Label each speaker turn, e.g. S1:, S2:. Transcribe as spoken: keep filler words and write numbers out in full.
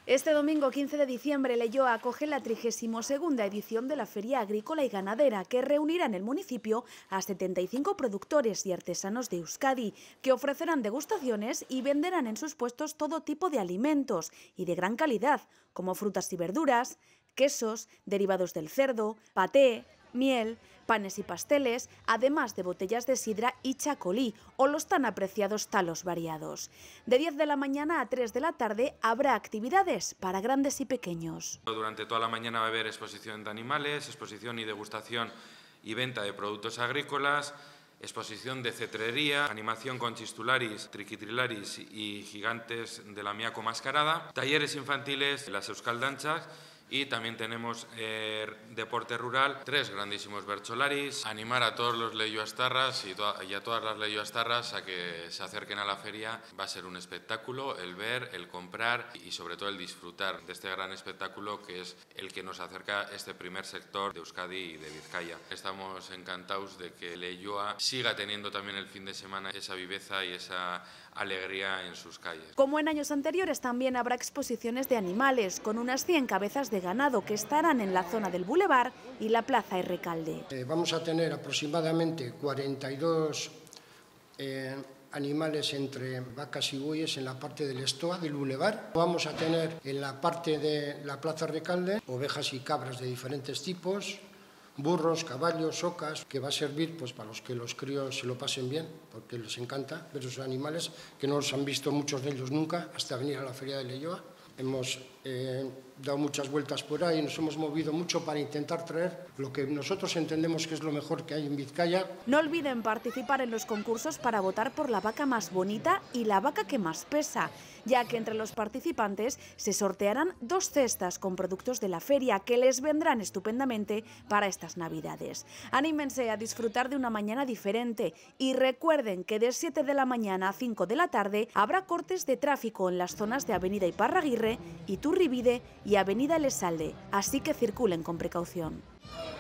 S1: Este domingo quince de diciembre, Leioa acoge la trigésima segunda edición de la Feria Agrícola y Ganadera, que reunirá en el municipio a setenta y cinco productores y artesanos de Euskadi, que ofrecerán degustaciones y venderán en sus puestos todo tipo de alimentos y de gran calidad, como frutas y verduras, quesos, derivados del cerdo, paté, miel, panes y pasteles, además de botellas de sidra y chacolí o los tan apreciados talos variados. De diez de la mañana a tres de la tarde habrá actividades para grandes y pequeños.
S2: Durante toda la mañana va a haber exposición de animales, exposición y degustación y venta de productos agrícolas, exposición de cetrería, animación con chistularis, triquitrilaris y gigantes de la miaco mascarada, talleres infantiles, las euskaldanchas. Y también tenemos eh, deporte rural, tres grandísimos bercholaris, animar a todos los leioastarras y, to y a todas las leioastarras a que se acerquen a la feria. Va a ser un espectáculo el ver, el comprar y sobre todo el disfrutar de este gran espectáculo que es el que nos acerca a este primer sector de Euskadi y de Vizcaya. Estamos encantados de que Leioa siga teniendo también el fin de semana esa viveza y esa alegría en sus calles.
S1: Como en años anteriores, también habrá exposiciones de animales con unas cien cabezas de ganado que estarán en la zona del Boulevard y la Plaza Errecalde.
S3: Eh, vamos a tener aproximadamente cuarenta y dos eh, animales entre vacas y bueyes en la parte del Estoa, del Boulevard. Vamos a tener en la parte de la Plaza Errecalde ovejas y cabras de diferentes tipos, burros, caballos, ocas, que va a servir pues, para los que los críos se lo pasen bien, porque les encanta ver esos animales, que no los han visto muchos de ellos nunca, hasta venir a la Feria de Leioa. Hemos eh, dado muchas vueltas por ahí, nos hemos movido mucho para intentar traer lo que nosotros entendemos que es lo mejor que hay en Vizcaya.
S1: No olviden participar en los concursos para votar por la vaca más bonita y la vaca que más pesa, ya que entre los participantes se sortearán dos cestas con productos de la feria que les vendrán estupendamente para estas Navidades. Anímense a disfrutar de una mañana diferente y recuerden que de siete de la mañana a cinco de la tarde habrá cortes de tráfico en las zonas de Avenida Iparraguirre, Iturribide y Avenida Elezalde, así que circulen con precaución.